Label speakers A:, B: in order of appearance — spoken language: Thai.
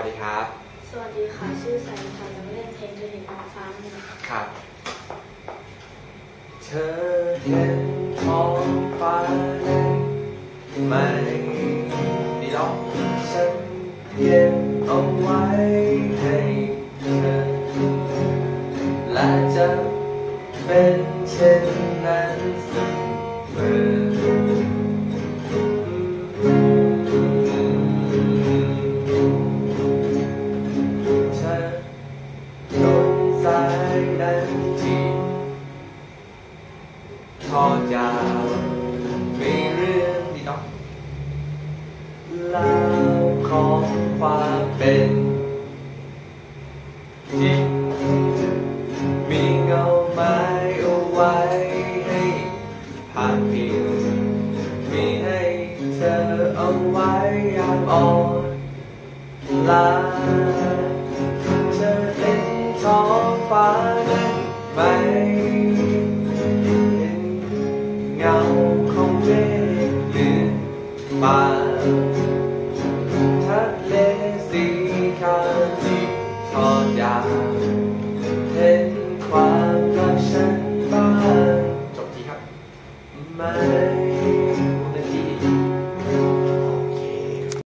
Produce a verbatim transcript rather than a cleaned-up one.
A: สวัสดีครับ
B: สวัสดีค่ะชื่อสายค่ะจะเล่นเพลงเธอเห็นท้องฟ้าไหม
A: ครับเธอเห็นท้องฟ้าไหมดีหรอฉันเก็บเอาไว้ให้เธอและจะเป็นเช่นนั้นเสมอทอดยาวมีเรื่องดีเนาะเล่าของความเป็นจริงมีเงาไม้เอาไว้ให้ผ่านพิงมีให้เธอเอาไว้ยามอ่อนล้าเธอเห็นท้องฟ้านั้นไหมเงาของเมฆหรือป่าทะเลสีขาวที่ทอดยาว